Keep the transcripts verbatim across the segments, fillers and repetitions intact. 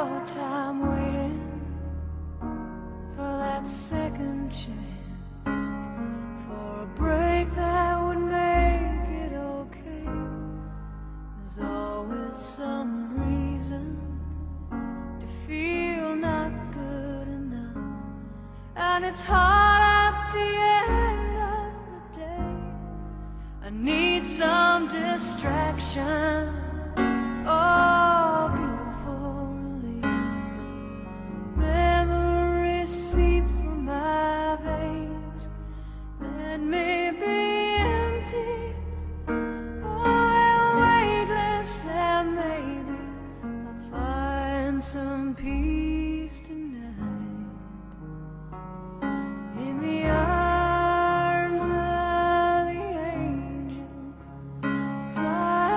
your time waiting for that second chance, for a break that would make it okay. There's always some reason to feel not good enough, and it's hard at the end of the day. I need some distraction. Oh, beautiful release. Memories seep from my veins. Let me be empty. Oh, and weightless, and maybe I'll find some peace tonight in the arms of the angel. Fly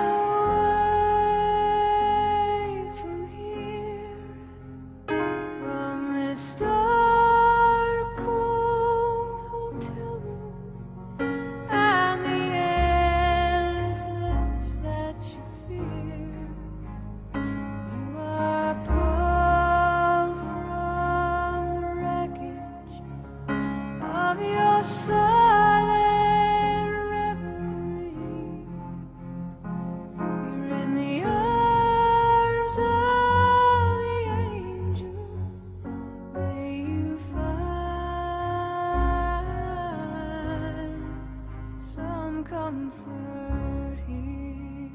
away from here, from this dark, cold hotel room, and the endlessness that you fear. You are pulled from the wreckage of your silent reverie. You're in the arms of the angel. May you find some comfort here.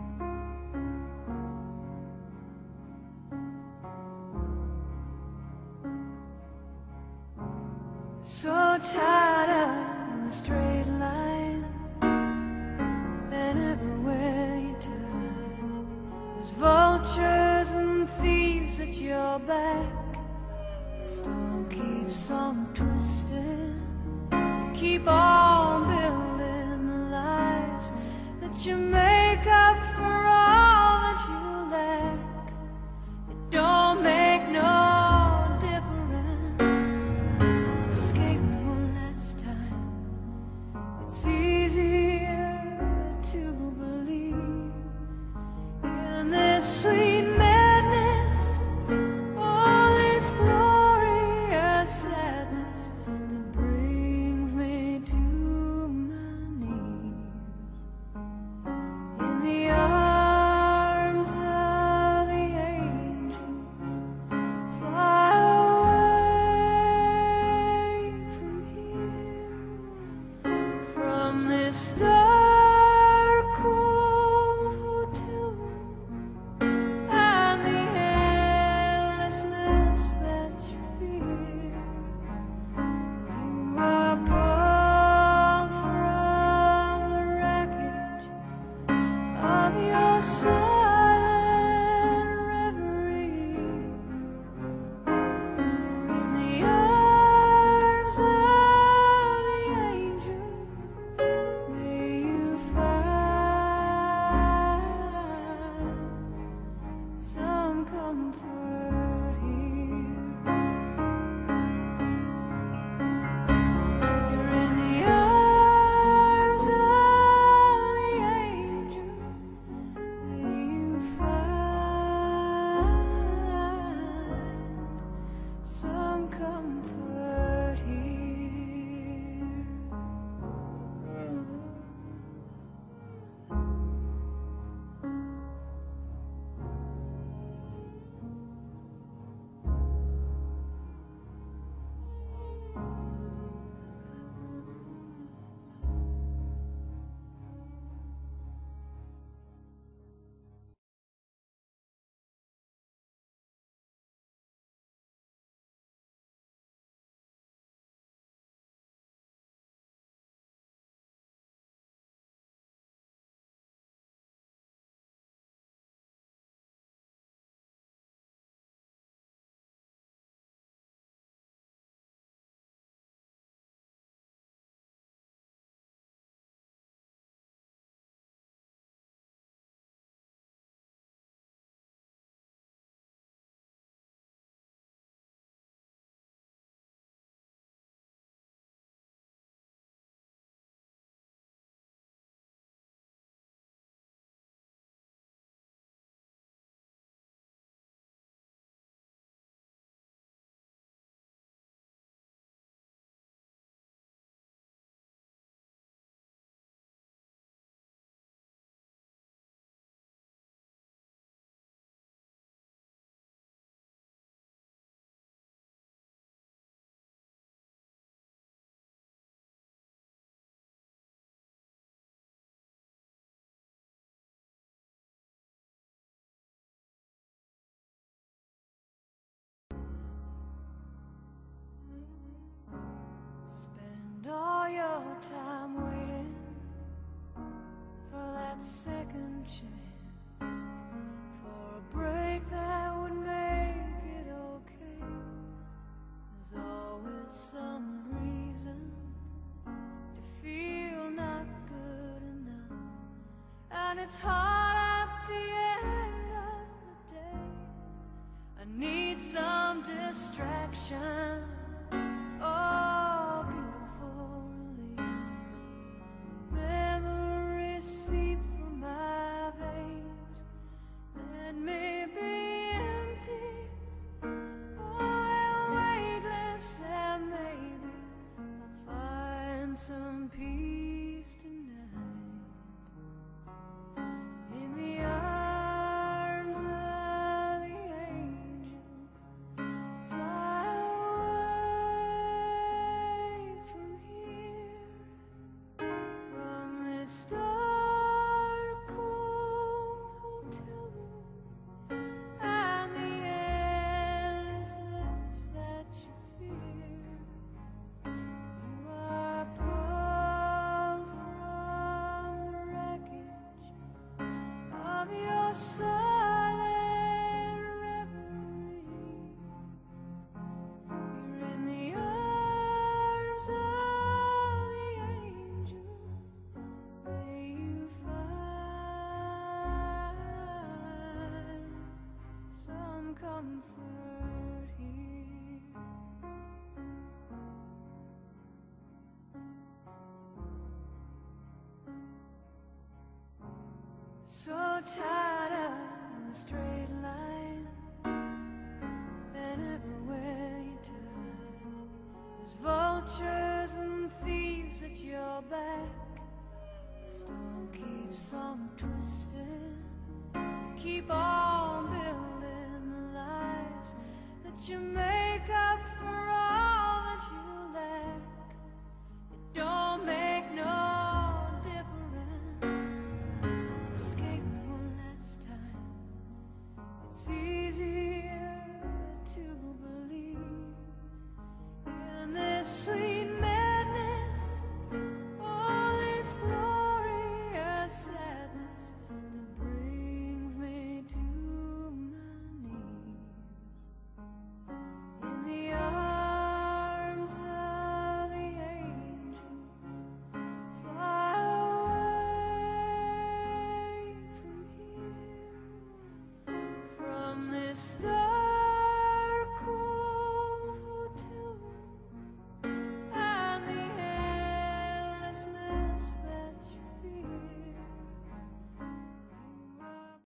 So tired of the straight line, and everywhere you turn, there's vultures and thieves at your back. The storm keeps on twisting. You keep on building the lies that you make up for all that you lack. It don't make no difference. Escape one last time. It's easier to believe in this sweet madness, all this glorious sadness that brings me to my knees in the arms of the angel. it's hard at the end of the day. I need some distraction. Oh, beautiful release. Memories seep through my veins. Let me be empty, oh, and weightless, and maybe I'll find some peace tonight. In the arms of the angel, fly away from here, from this dark, cold hotel room, and the endlessness that you fear. You are pulled from the wreckage of your silent reverie. You're in the arms of the angel. May you find some comfort here. So tired of the straight line, and everywhere you turn, there's vultures and thieves at your back. The storm keeps on twisting. You keep on building the lies that you make up